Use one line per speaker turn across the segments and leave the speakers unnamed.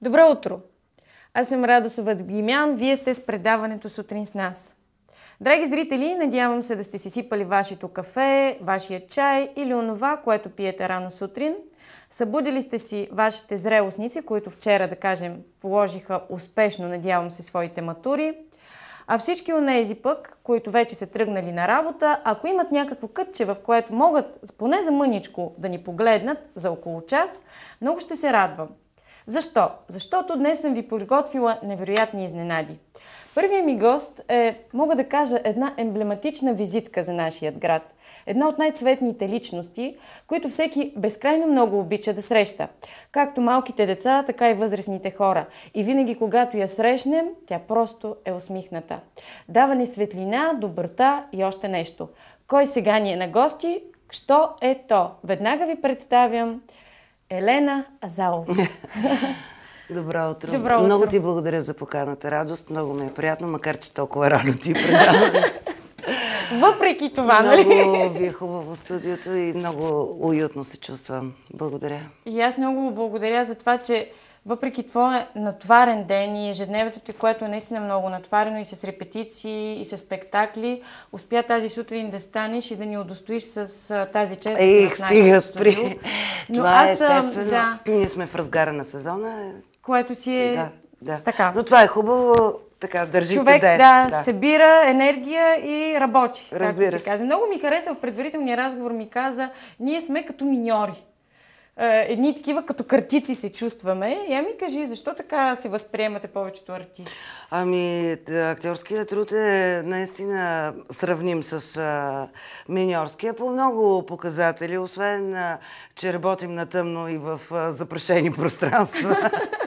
Добро утро! Аз съм Радосова Гимян, вие сте с предаването Сутрин с нас. Драги зрители, надявам се да сте си сипали вашето кафе, вашия чай или онова, което пиете рано сутрин. Събудили сте си вашите зрелостници, които вчера, да кажем, положиха успешно, надявам се, своите матури. А всички онези пък, които вече са тръгнали на работа, ако имат някакво кътче, в което могат поне за мъничко да ни погледнат за около час, много ще се радвам. Защо? Защото днес съм ви приготвила невероятни изненади. Първият ми гост е, мога да кажа, една емблематична визитка за нашият град. Една от най-цветните личности, които всеки безкрайно много обича да среща. Както малките деца, така и възрастните хора. И винаги, когато я срещнем, тя просто е усмихната. Дава ни светлина, доброта и още нещо. Кой сега ни е на гости? Що е то? Веднага ви представям Елена Азалова.
Добро утро.
Добро утро.
Много ти благодаря за поканата, Радост. Много ми е приятно, макар че толкова рано ти предавам.
Въпреки това, нали?
Много ви е хубаво студиото и много уютно се чувствам. Благодаря.
И аз много благодаря за това, че въпреки твоя натварен ден и ежедневието ти, което е наистина много натварено и с репетиции, и с спектакли, успя тази сутрин да станеш и да ни удостоиш с тази чест.
Стига, спри. Това е естествено.
Да.
Ние сме в разгара на сезона.
Което си е
Да.
така.
Но това е хубаво, така, държите
човек
ден.
събира енергия и работи,
Разбира
както се казва. Много ми хареса, в предварителния разговор ми каза, ние сме като миньори. Едни такива като картици се чувстваме. Я ми кажи, защо така се възприемате повечето артисти?
Ами, актьорският труд е наистина сравним с миньорския по много показатели, освен, че работим на тъмно и в запрашени пространства.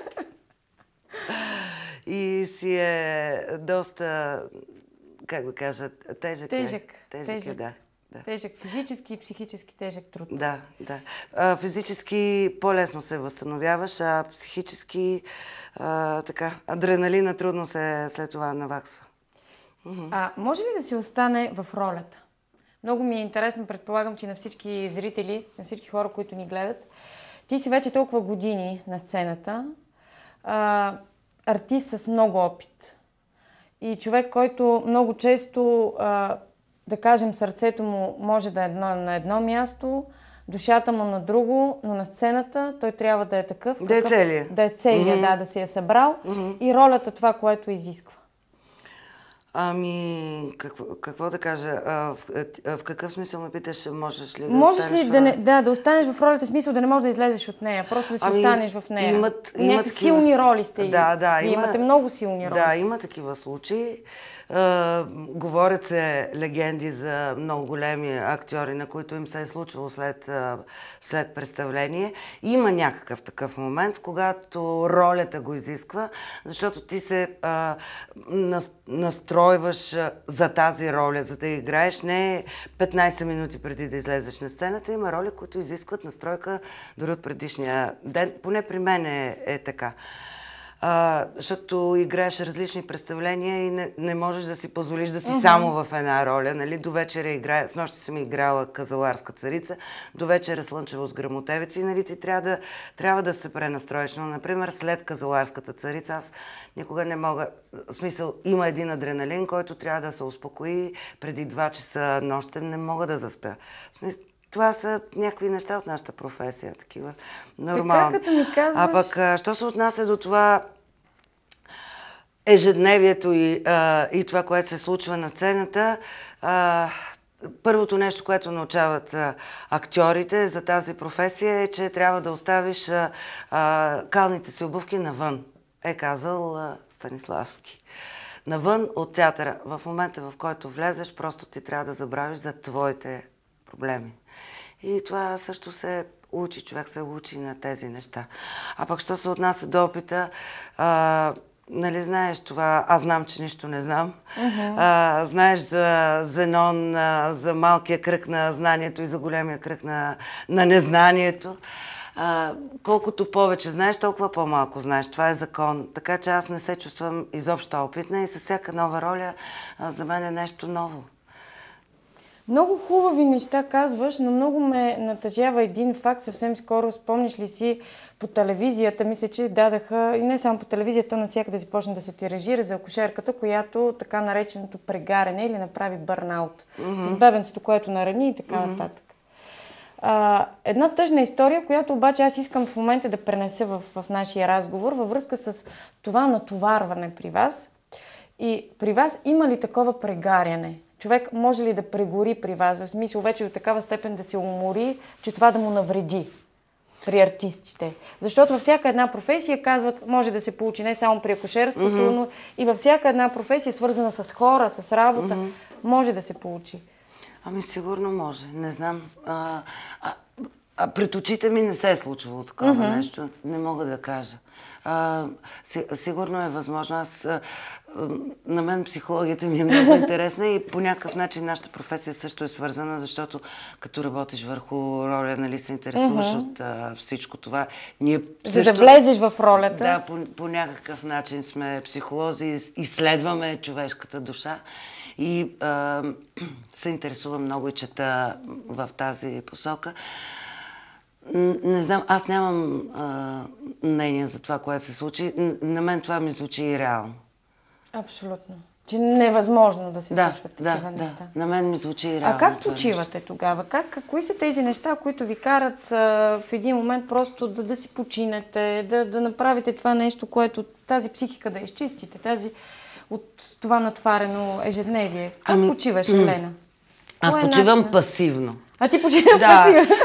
И си е доста, как да кажа, тежък. Тежък е, да.
Тежък физически и психически тежък труд.
Да. Физически по-лесно се възстановяваш, а психически адреналина трудно се след това наваксва.
Може ли да си остане в ролята? Много ми е интересно, предполагам, че на всички зрители, на всички хора, които ни гледат, ти си вече толкова години на сцената, артист с много опит и човек, който много често, да кажем, сърцето му може да е на едно място, душата му на друго, но на сцената той трябва да е такъв.
Да е целия.
Да е целия, да си е събрал и ролята това, което изисква.
Ами, какво да кажа? В какъв смисъл ме питаш, можеш ли да
можеш
останеш
ли
в ролята?
да останеш в ролята, в смисъл да не можеш да излезеш от нея, просто да си останеш в нея.
Имат
силни роли сте.
Да,
имате много силни роли.
Да, има такива случаи. Говорят се легенди за много големи актьори, на които им се е случвало след представление. Има някакъв такъв момент, когато ролята го изисква, защото ти се настройваш за тази роля, за да играеш не 15 минути преди да излезеш на сцената. Има роли, които изискват настройка дори от предишния ден. Поне при мен е така. Защото играеш различни представления и не можеш да си позволиш да си само в една роля. Нали? До вечера играя, с нощи съм играла Казаларска царица, до вечера Слънчево с гръмотевици и нали, ти трябва да се пренастроиш. Но, например, след Казаларската царица аз никога не мога, в смисъл, има един адреналин, който трябва да се успокои преди 2 часа нощем, не мога да заспя. В смисъл, това са някакви неща от нашата професия, такива нормални.
Така, като ми казваш...
А пък, що се отнася до това ежедневието и това, което се случва на сцената, първото нещо, което научават актьорите за тази професия е, че трябва да оставиш калните си обувки навън, е казал Станиславски. Навън от театъра. В момента, в който влезеш, просто ти трябва да забравиш за твоите проблеми. И това също се учи, човек се учи на тези неща. А пък, що се отнася до опита, нали знаеш това, аз знам, че нищо не знам. Знаеш за Зенон, за малкия кръг на знанието и за големия кръг на незнанието. Колкото повече знаеш, толкова по-малко знаеш. Това е закон. Така че аз не се чувствам изобщо опитна и със всяка нова роля за мен е нещо ново.
Много хубави неща казваш, но много ме натъжава един факт. Съвсем скоро, спомниш ли си, по телевизията, мисля, че дадаха, и не само по телевизията, навсякъде започна да се тиражира за акушерката, която така нареченото прегаряне или направи бърнаут. С бебенцето, което нарани и така нататък. Една тъжна история, която обаче аз искам в момента да пренеса в нашия разговор във връзка с това натоварване при вас. И при вас има ли такова прегаряне? Човек може ли да прегори при вас? В смисъл вече до такава степен да се умори, че това да му навреди при артистите. Защото във всяка една професия казват, може да се получи не само при акушерството, но и във всяка една професия, свързана с хора, с работа, може да се получи.
Ами сигурно може. Не знам. Пред очите ми не се е случвало такова нещо. Не мога да кажа. Сигурно е възможно. На мен психологията ми е много интересна и по някакъв начин нашата професия също е свързана, защото като работиш върху роля, нали се интересуваш от всичко това. Ние също,
за да влезеш в ролята.
Да, по някакъв начин сме психолози, изследваме човешката душа и се интересувам много и чета в тази посока. Не знам, аз нямам мнение за това, което се случи. На мен това ми звучи и реално.
Абсолютно. Че невъзможно да се случват такива неща.
Да, на мен ми звучи и реално.
А как почивате тогава? Кои са тези неща, които ви карат в един момент просто да си починете, да направите това нещо, което тази психика да изчистите, от това натварено ежедневие? Как почиваш, Елена?
Аз почивам пасивно.
А ти почиваш пасивно?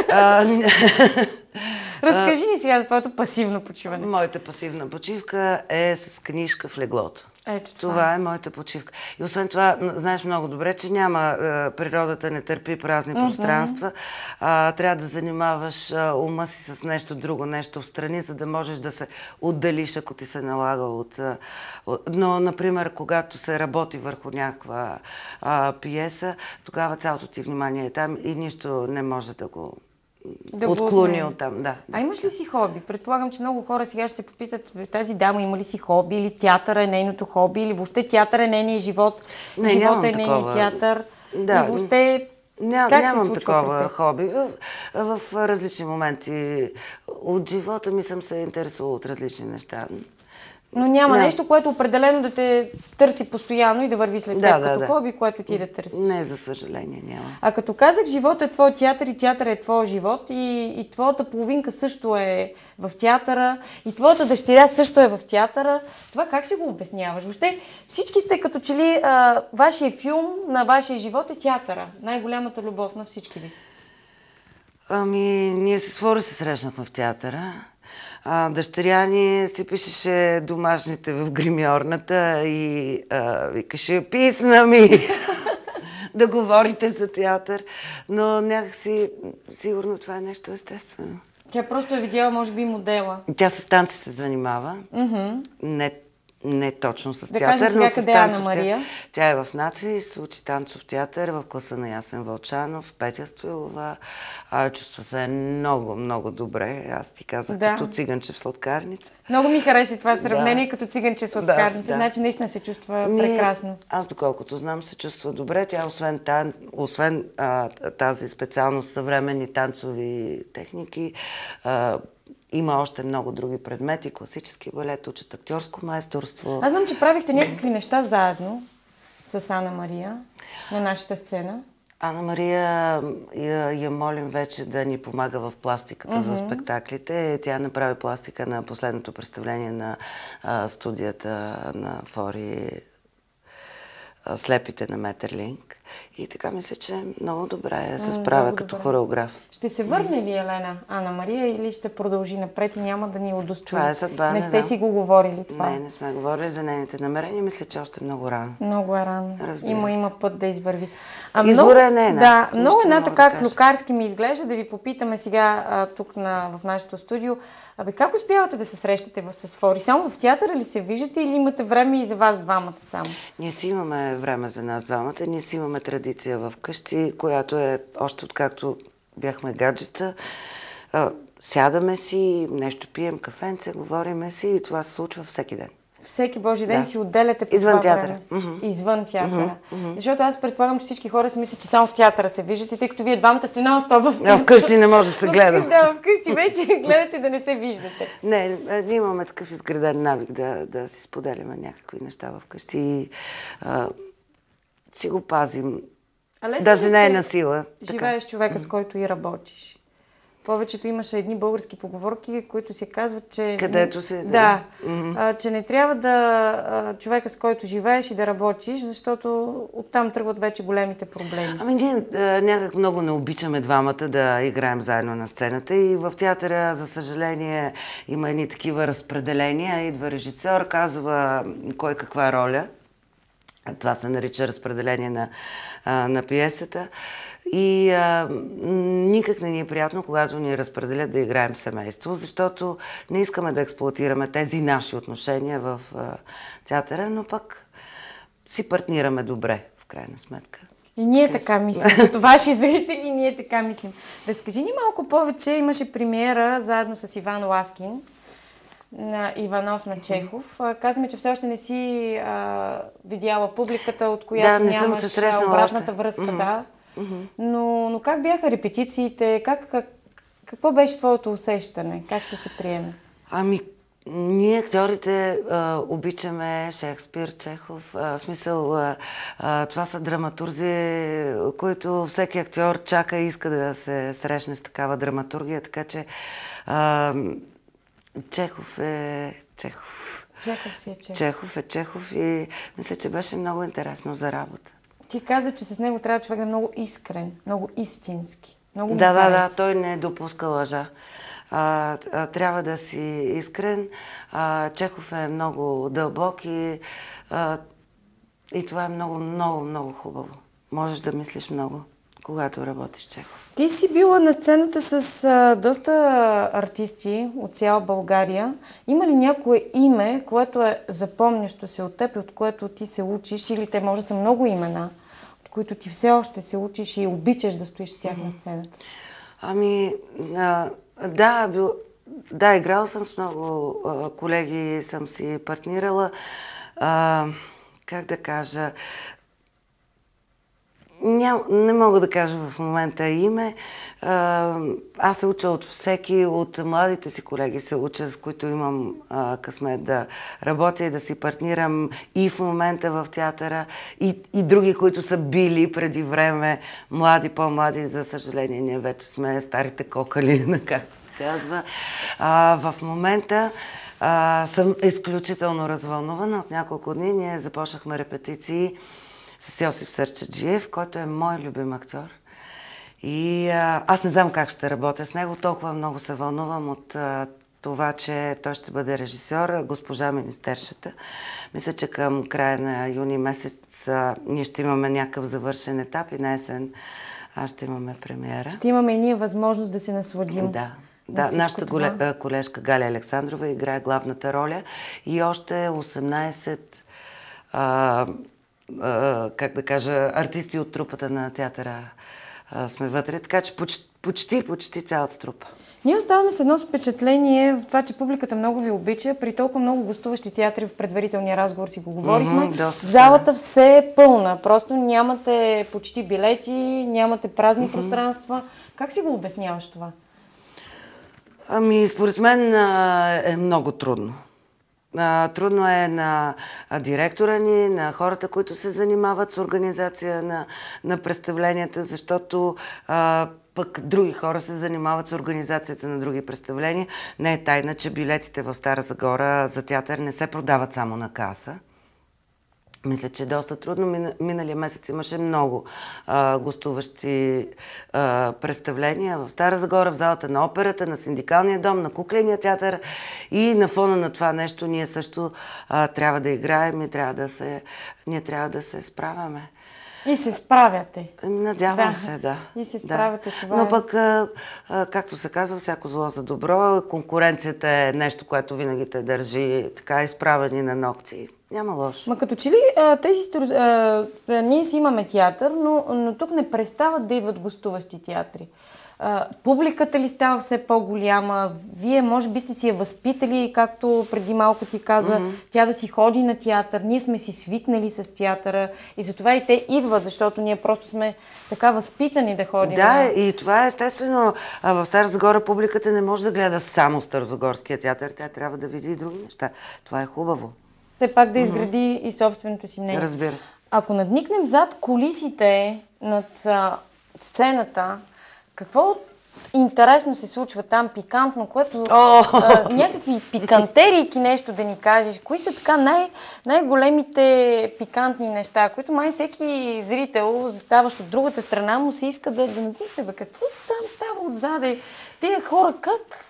Разкажи ни сега за твоето пасивно почиване.
Моята пасивна почивка е с книжка в леглото.
Ето
това е моята почивка. И освен това, знаеш много добре, че природата не търпи празни пространства. Трябва да занимаваш ума си с нещо друго, нещо встрани, за да можеш да се отделиш, ако ти се налага Но, например, когато се работи върху някаква пиеса, тогава цялото ти внимание е там и нищо не може да го отклони оттам. Да.
А имаш ли си хоби? Предполагам, че много хора сега ще се попитат, тази дама има ли си хоби, или театър е нейното хоби, или въобще театър е нейният живот, живот е нейният театър.
Да,
и въобще
нямам такова хоби. В различни моменти от живота ми съм се интересувала от различни неща.
Но няма нещо, което определено да те търси постоянно и да върви след теб като хоби, което ти да търсиш.
Не, за съжаление няма.
А като казах, живот е твой театър и театър е твой живот и твоята половинка също е в театъра и твоята дъщеря също е в театъра. Това как си го обясняваш? Въобще всички сте като че ли вашия филм на вашия живот е театъра. Най-голямата любов на всички ви.
Ние с Флори се срещнахме в театъра. Дъщеря ни си пишеше домашните в гримьорната и викаше, писна ми да говорите за театър. Но някакси, сигурно това е нещо естествено.
Тя просто е видяла, може би, модела.
Тя с танци се занимава. Не точно с театър,
да кажем,
но с
къде е Ана Мария?
Тя е в НАТФИЗ, учи танцов театър в класа на Ясен Вълчанов, Петя Стоилова. Чувства се много, много добре. Аз ти казах, като циганче в сладкарница.
Много ми хареса това сравнение, като циганче в сладкарница. Значи наистина се чувства прекрасно.
Аз, доколкото знам, се чувства добре. Тя, освен тази специалност съвременни танцови техники, има още много други предмети, класически балет, учат актьорско майсторство.
Аз знам, че правихте някакви неща заедно с Ана Мария на нашата сцена.
Ана Мария я молим вече да ни помага в пластиката за спектаклите. Тя направи пластика на последното представление на студията на Фори Слепите на Метерлинк. И така мисля, че много добре се справя като хореограф.
Ще се върне ли Елена Ана Мария или ще продължи напред и няма да ни удостои?
Това е съдба.
Не сте си го говорили това?
Не сме говорили за нейните намерения. Мисля, че още много рано.
Много е рано. Има път да извърви.
Избора не е нас.
Да, много една така клюкарски ми изглежда да ви попитаме сега тук в нашото студио. Как успявате да се срещате с Флори? Само в театъра ли се виждате или имате време и за вас двамата само?
Ние си имаме време за нас двамата. Ние си имаме традиция в къщи, която е още откакто бяхме гаджета. Сядаме си, нещо пием, кафенце, говориме си и това се случва всеки ден.
Всеки Божи ден си отделяте по
извън
това
театъра.
време. Извън театъра. Защото аз предполагам, че всички хора си мислят, че само в театъра се виждате, тъй като вие двамата сте нон-стоп в театъра.
Вкъщи не може да се гледа.
Да, вкъщи вече гледате да не се виждате.
Не, ние имаме такъв изграден навик да си споделяме някакви неща вкъщи и си го пазим. Даже не е на сила.
Живееш човека, с който и работиш. Повечето имаше едни български поговорки, които се казват, че...
Където се...
Да. Че не трябва да човека, с който живееш и да работиш, защото оттам тръгват вече големите проблеми.
Ами ние някак много не обичаме двамата да играем заедно на сцената и в театъра, за съжаление, има едни такива разпределения. Идва режисьор, казва кой каква роля. Това се нарича разпределение на пиесата. И никак не ни е приятно, когато ни разпределят да играем семейство, защото не искаме да експлоатираме тези наши отношения в театъра, но пък си партнираме добре, в крайна сметка.
И ние така мислим, като ваши зрители, ние така мислим. Разкажи ни малко повече, имаше премиера заедно с Иван Ласкин на Иванов на Чехов. Казваме, че все още не си видяла публиката, от която нямаш обратната връзка. Да. Но как бяха репетициите? Какво беше твоето усещане? Как ще се приеме?
Ами, ние актьорите обичаме Шекспир, Чехов. В смисъл, това са драматурзи, които всеки актьор чака и иска да се срещне с такава драматургия, така че Чехов е Чехов.
Чехов си е Чехов.
Чехов е Чехов и мисля, че беше много интересно за работа.
Ти каза, че с него трябва човек да е много искрен, много истински. Много
да, той не допуска лъжа. Трябва да си искрен. Чехов е много дълбок и това е много, много, много хубаво. Можеш да мислиш много, когато работиш Чехов.
Ти си била на сцената с доста артисти от цяла България. Има ли някое име, което е запомнящо се от теб и от което ти се учиш, или те може да са много имена, от които ти все още се учиш и обичаш да стоиш с тях на сцената?
Ами, да, играла съм с много колеги, съм си партнирала. Как да кажа... Не мога да кажа в момента име. Аз се уча от всеки, от младите си колеги се уча, с които имам късмет да работя и да си партнирам и в момента в театъра, и други, които са били преди време млади, по-млади. За съжаление, ние вече сме старите кокали, както се казва. В момента съм изключително развълнувана. От няколко дни ние започнахме репетиции с Йосиф Сърчаджиев, който е мой любим актьор. И аз не знам как ще работя с него. Толкова много се вълнувам от това, че той ще бъде режисьор, госпожа министершата. Мисля, че към края на юни месец ние ще имаме някакъв завършен етап и на есен ще имаме премиера.
Ще имаме и ние възможност да се насладим.
Да, нашата колежка Галя Александрова играе главната роля и още 18 как да кажа, артисти от трупата на театъра сме вътре, така че почти цялата трупа.
Ние оставаме с едно впечатление в това, че публиката много ви обича. При толкова много гостуващи театри в предварителния разговор си го говорихме. Залата все е пълна. Просто нямате почти билети, нямате празни пространства. Как си го обясняваш това?
Ами, според мен е много трудно. Трудно е на директора ни, на хората, които се занимават с организация на представленията, защото пък други хора се занимават с организацията на други представления. Не е тайна, че билетите в Стара Загора за театър не се продават само на каса. Мисля, че е доста трудно. Миналия месец имаше много гостуващи представления в Стара Загора, в залата на операта, на Синдикалния дом, на Кукления театър. И на фона на това нещо ние също трябва да играем и ние трябва да се справяме.
И се справяте.
Надявам се, да.
И се справяте, това.
Но пък, както се казва, всяко зло за добро. Конкуренцията е нещо, което винаги те държи така изправени на ногти. Няма лошо.
Ма като че ли ние си имаме театър, но тук не престават да идват гостуващи театри. Публиката ли става все по-голяма? Вие може би сте си я възпитали, както преди малко ти каза, тя да си ходи на театър. Ние сме си свикнали с театъра и затова и те идват, защото ние просто сме така възпитани да ходим.
Да, и това е естествено. В Стара Загора публиката не може да гледа само Старозагорския театър. Тя трябва да види и други неща. Това е хубаво.
Все пак да изгради и собственото си мнение.
Разбира се.
Ако надникнем зад кулисите над сцената, какво интересно се случва там, пикантно, което някакви пикантерийки нещо да ни кажеш. Кои са така най-големите пикантни неща, които май всеки зрител, заставащ от другата страна, му се иска да надникне. Какво става отзаде? Тия хора как?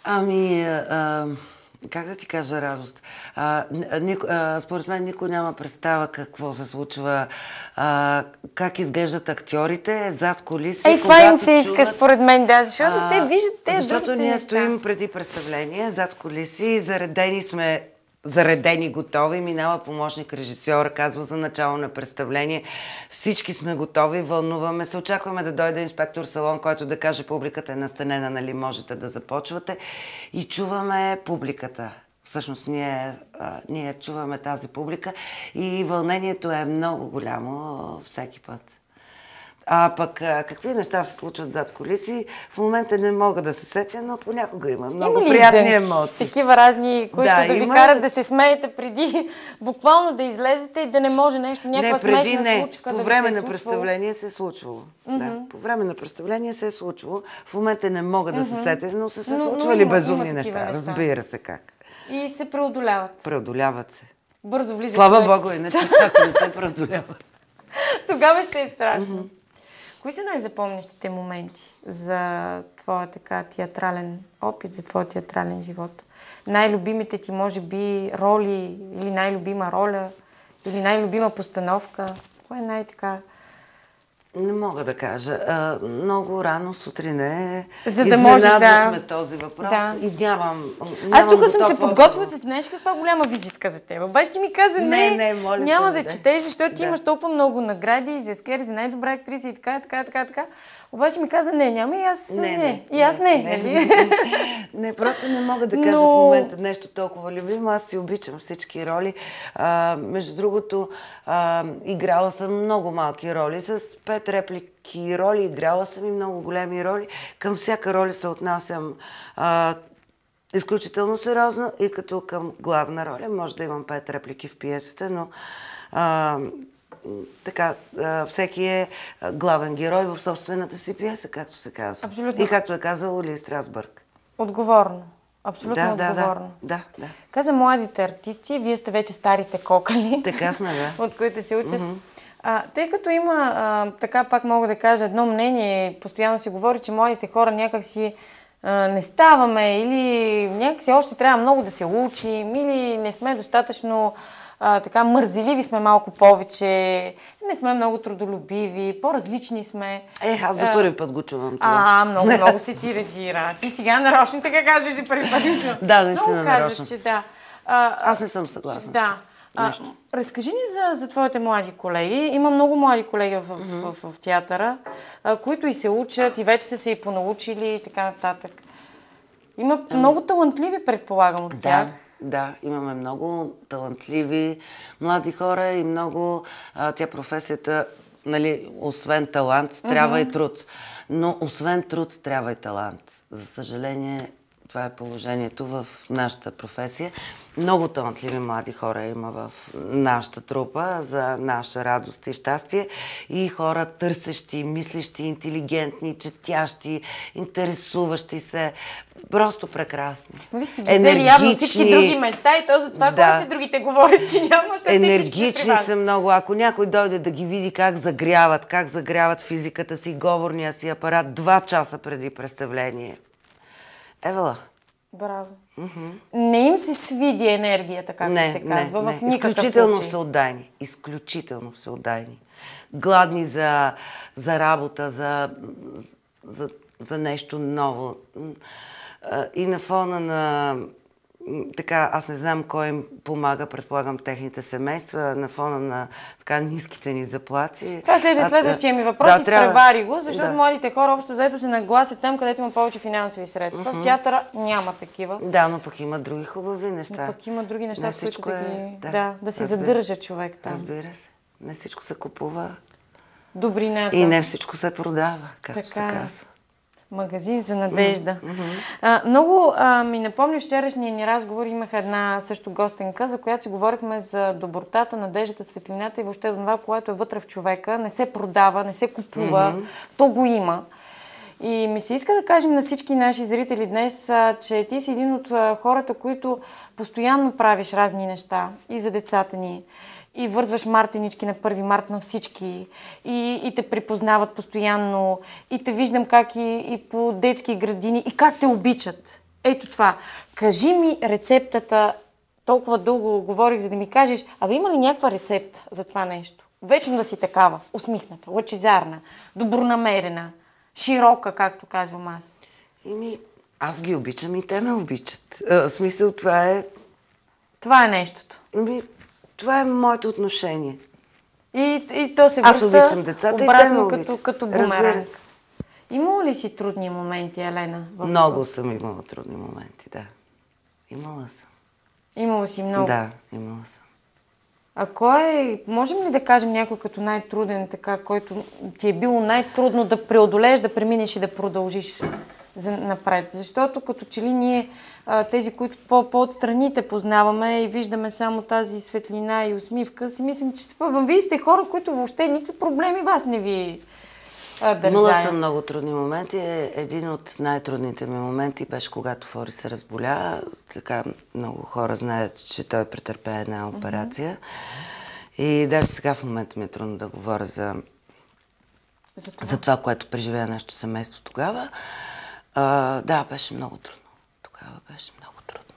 Как да ти кажа, Радост? Според мен никой няма представа какво се случва, как изглеждат актьорите зад кулиси.
Това им се иска, според мен, да, защото те виждат
защото ние стоим преди представление, зад кулиси, заредени, готови, минава помощник режисьора, казва за начало на представление. Всички сме готови, вълнуваме се, очакваме да дойде инспектор салон, който да каже публиката е настанена, нали можете да започвате. И чуваме публиката. Всъщност ние чуваме тази публика и вълнението е много голямо всеки път. Пък какви неща се случват зад кулиси, в момента не мога да се сетя, но понякога има много приятни емоции.
Такива разни, които да ви карат да се смеете преди буквално да излезете и да не може нещо, някаква смешна случка да ви се е случвало.
По време на представление се е случвало. Да, по време на представление се е случвало. В момента не мога да се сетя, но са се случвали безумни неща. Разбира се как.
И се преодоляват.
Преодоляват се.
Бързо влизат.
Слава Богу, иначе ако не се преодоляват.
Тогава ще е страшно. Кои са най-запомнящите моменти за твоя така театрален опит, за твоя театрален живот? Най-любимите ти, може би, роли или най-любима роля, или най-любима постановка? Кое е най-така?
Не мога да кажа. Много рано сутрин
за да можеш
сме с този въпрос и нямам
Аз тук съм се подготвила с знаеш каква голяма визитка за теб. Обаче ти ми каза няма да четеш, защото ти имаш толкова много награди за Скер, за най-добра актриса и така. Обаче ми каза няма и аз
Не, просто не мога да кажа в момента нещо толкова любимо. Аз си обичам всички роли. Между другото, играла съм много малки роли, с 5 реплики роли, играла съм и много големи роли. Към всяка роля се отнасям изключително сериозно и като към главна роля. Може да имам 5 реплики в пиесата, но така, всеки е главен герой в собствената си пиеса, както се казва.
Абсолютно.
И както е казал Ли Страсбърг.
Отговорно. Абсолютно отговорно.
Да.
Каза младите артисти, вие сте вече старите кокали.
Така сме, да.
От които се учат. Тъй като има, така пак мога да кажа, едно мнение, постоянно се говори, че младите хора някакси не ставаме или някакси още трябва много да се учим или не сме достатъчно така мързеливи сме малко повече, не сме много трудолюбиви, по-различни сме.
Аз за първи път го чувам това.
Много се тиражира. Ти сега нарочно така казваш за първи път.
Да, наистина нарочно.
Че да.
Аз не съм съгласна.
Да. Разкажи ни за твоите млади колеги. Има много млади колеги в театъра, които и се учат, и вече са се и понаучили и така нататък. Има много талантливи, предполагам, от тях.
Да, имаме много талантливи млади хора и много тя професията, нали, освен талант, трябва и труд. Но освен труд, трябва и талант. За съжаление, това е положението в нашата професия. Много талантливи млади хора има в нашата трупа за наша радост и щастие. И хора търсещи, мислещи, интелигентни, четящи, интересуващи се. Просто прекрасни.
Виж, си ги взели явно всички други места и то за това, когато другите говорят, че няма.
Енергични са много. Ако някой дойде да ги види как загряват физиката си, говорния си апарат 2 часа преди представление. Евала.
Браво. Не им се свиди енергията, както се казва, в никакъв случай.
Изключително всеотдайни. Гладни за работа, за нещо ново. И на фона така, аз не знам кой им помага, предполагам техните семейства, на фона на така ниските ни заплати.
Това ще е следващия ми въпрос,
да,
изпревари го, защото младите хора общо заето се нагласят там, където има повече финансови средства. В театъра няма такива.
Да, но пък има други хубави неща.
Но пък има други неща, с които да си
разбира,
задържа човек там.
Разбира се. Не всичко се купува.
Добрината.
И не всичко се продава, както се казва.
Магазин за надежда. Много ми напомня вчерашния ни разговор. Имах една също гостенка, за която си говорихме за добротата, надеждата, светлината и въобще това, което е вътре в човека. Не се продава, не се купува. То го има. И ми се иска да кажем на всички наши зрители днес, че ти си един от хората, които постоянно правиш разни неща и за децата ни. И вързваш мартенички на 1 март на всички. И те припознават постоянно. И те виждам как и по детски градини. И как те обичат. Ето това. Кажи ми рецептата. Толкова дълго говорих, за да ми кажеш, има ли някаква рецепта за това нещо? Вечно да си такава. Усмихната, лъчезарна, добронамерена, широка, както казвам аз.
Аз ги обичам и те ме обичат. В смисъл, това е...
Това е нещото.
Това е моето отношение.
И то се
връща обичам децата
обратно като бумеранг. Имала ли си трудни моменти, Елена?
Много съм имала трудни моменти, да. Имала съм.
Имала си много?
Да, имала съм.
А можем ли да кажем някой като най-труден, така, който ти е било най-трудно да преодолееш, да преминеш и да продължиш напред? Защото като че ли ние, тези, които по-отстраните познаваме и виждаме само тази светлина и усмивка, си мислим, че вие сте хора, които въобще никакви проблеми вас не ви дързаят.
Имала съм много трудни моменти. Един от най-трудните ми моменти беше когато Фори се разболя. Така много хора знаят, че той претърпя една операция. И даже сега в момента ми е трудно да говоря за това, което преживея нашето семейство тогава. Да, беше много трудно. Тогава беше много трудно.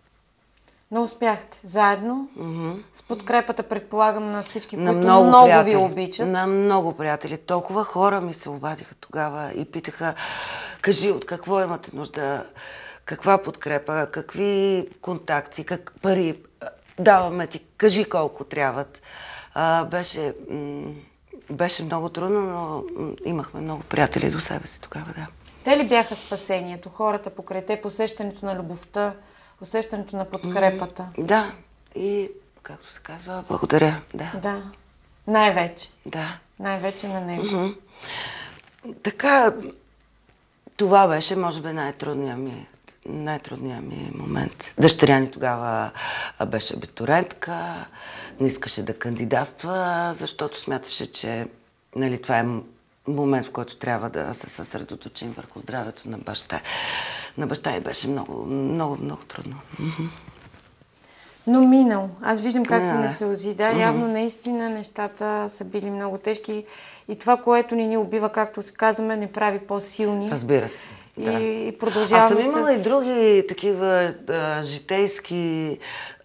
Но успяхте заедно, с подкрепата, предполагам, на всички, които
много
ви обичат.
На много приятели. Толкова хора ми се обадиха тогава и питаха, кажи от какво имате нужда, каква подкрепа, какви контакти, пари даваме ти, кажи колко трябват. Беше много трудно, но имахме много приятели до себе си тогава, да.
Те ли бяха спасението, хората покрай те, усещането на любовта, усещането на подкрепата?
Да, и както се казва, благодаря.
Да, най-вече.
Да.
Най-вече на него.
Така, това беше, може би, най-трудният ми момент. Дъщеря ни тогава беше абитурентка, не искаше да кандидатства, защото смяташе, че това е момент, в който трябва да се съсредоточим върху здравето на баща. На баща и беше много, много, много трудно.
Но минал. Аз виждам как се не сълзи. Да, явно наистина нещата са били много тежки и това, което ни убива, както се казваме, не прави по-силни.
Разбира се. Да.
И продължаваме.
Аз съм имала и други такива житейски...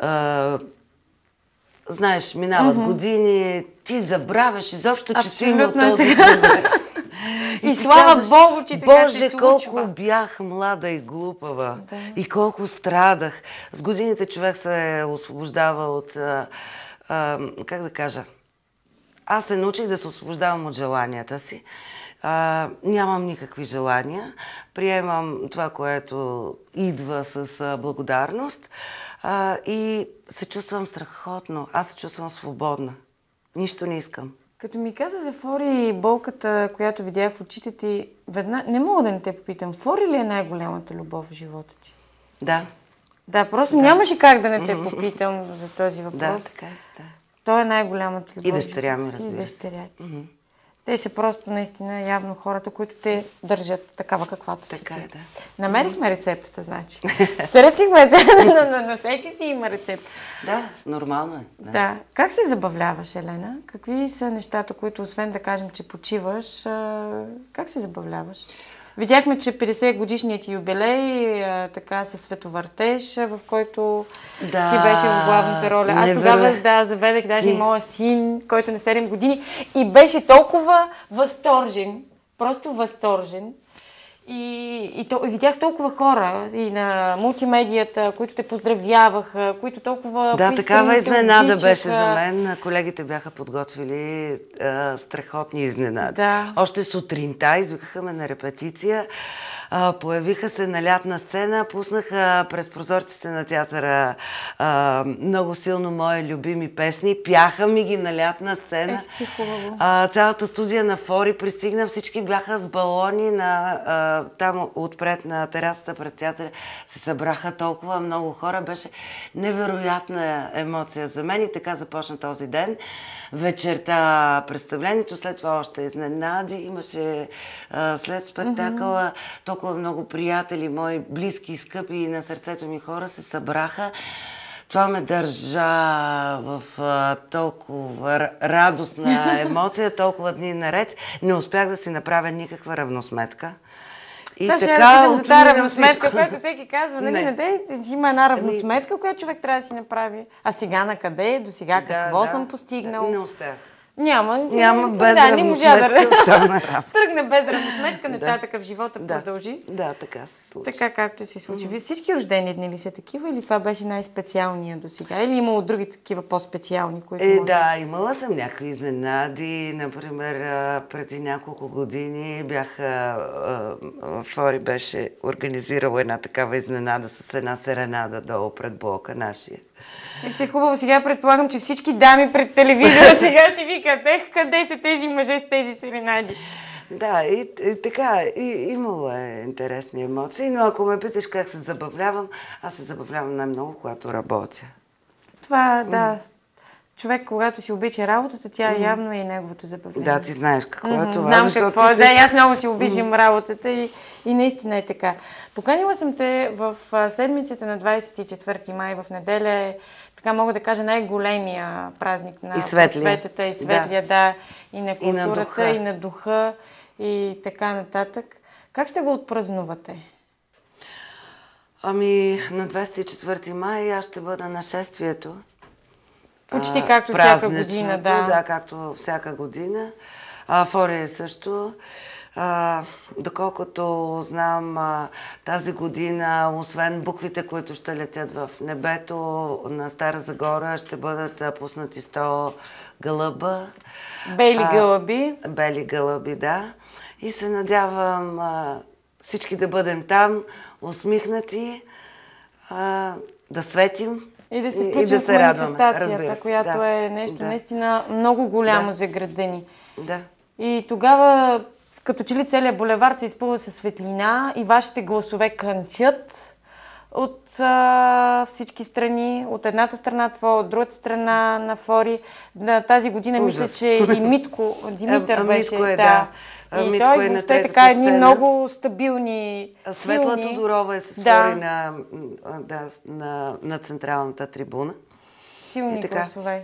знаеш, минават години, ти забравяш изобщо, че си имал този проблем.
И слава Богу, че така се случва.
Боже, колко бях млада и глупава. Да. И колко страдах. С годините човек се освобождава от... как да кажа? Аз се научих да се освобождавам от желанията си. Нямам никакви желания. Приемам това, което идва с благодарност. И се чувствам страхотно. Аз се чувствам свободна. Нищо не искам.
Като ми каза за Фори и болката, която видях в очите ти, не мога да не те попитам. Фори ли е най-голямата любов в живота ти?
Да.
Да, просто нямаше как да не те попитам за този въпрос.
Да, така е. Да.
Той е най-голямата любов.
И дъщеря ми, разбира се.
И дъщеря ти. Те са просто наистина явно хората, които те държат такава каквато си.
Така е, да.
Намерихме рецептата, значи. Търсихме, но всеки си има рецепт.
Да, нормално е.
Да. Как се забавляваш, Елена? Какви са нещата, които освен да кажем, че почиваш, как се забавляваш? Видяхме, че 50 годишният ти юбилей така се световъртеж, в който ти беше в главната роля. Аз тогава заведех даже моя син, който на 7 години и беше толкова възторжен, просто възторжен. И видях толкова хора и на мултимедията, които те поздравяваха, които толкова
Да, такава изненада
обичаха.
беше за мен. Колегите бяха подготвили страхотни изненади.
Да.
Още сутринта извикаха ме на репетиция. Появиха се на лятна сцена, пуснаха през прозорците на театъра много силно мои любими песни. Пяха ми ги на лятна сцена.
Че хубаво.
Цялата студия на Фори пристигна, всички бяха с балони там отпред на терасата пред театъра. Се събраха толкова много хора. Беше невероятна емоция за мен и така започна този ден. Вечерта представлението, след това още изненади. Имаше след спектакъла толкова много приятели, мои близки, скъпи и на сърцето ми хора се събраха. Това ме държа в толкова радостна емоция, толкова дни наред. Не успях да си направя никаква равносметка. И
така за тази равносметка, която всеки казва, нали, има една равносметка, която човек трябва да си направи. А сега на къде е, до сега какво съм постигнал?
Не успях.
Няма
без равносметка.
Тръгна без равносметка, нататък в живота продължи.
Да, така се случи.
Така както се случи. Вие всички рождени дни ли са такива или това беше най-специалният до сега? Или имало други такива по-специални, които
Да, имала съм някакви изненади. Например, преди няколко години Фори беше организирала една такава изненада с една серенада долу пред блока нашия.
Че хубаво, сега предполагам, че всички дами пред телевизора сега си викат, къде са тези мъже с тези серенади?
Да, и така, имало е интересни емоции, но ако ме питаш как се забавлявам, аз се забавлявам най-много, когато работя.
Това, да. Човек, когато си обича работата, тя явно е и неговото забавление.
Да, ти знаеш какво е това.
Знам какво е. Да, аз много си обичам работата и наистина е така. Поканила съм те в седмицата на 24 май, в неделя, така мога да кажа, най-големия празник на просветата и светлия, да, и на културата, и на духа, и така нататък. Как ще го отпразнувате?
Ами, на 24 май аз ще бъда на шествието.
Почти както всяка година, да.
Да, както всяка година. Фория също. Доколкото знам, тази година, освен буквите, които ще летят в небето, на Стара Загора ще бъдат пуснати 100 гълъба.
Бели гълъби.
Бели гълъби, да. И се надявам всички да бъдем там, усмихнати, да светим.
И да се включим в манифестацията, която е нещо наистина много голямо за града ни.
Да.
И тогава, като че ли целият булевард се изпълва със светлина и вашите гласове крънчат от всички страни. От едната страна това, от другата страна на Фори. Тази година мисля, че и Митко, Димитър беше.
Митко е, да.
И той е на третата така едни много стабилни,
Светла
силни.
Тодорова е с Фори на централната трибуна.
Силни гласове.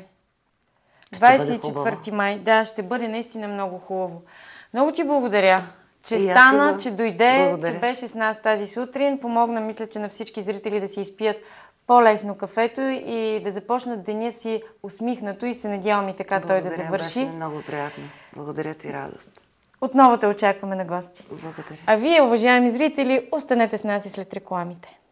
24 май. Да, ще бъде наистина много хубаво. Много ти благодаря, че стана, че дойде, че беше с нас тази сутрин. Помогна, мисля, че на всички зрители да си изпият по-лесно кафето и да започнат деня си усмихнато и се надявам и така той да завърши.
Беше много приятно. Благодаря ти, Радост.
Отново те очакваме на гости.
Благодаря.
А вие, уважаеми зрители, останете с нас и след рекламите.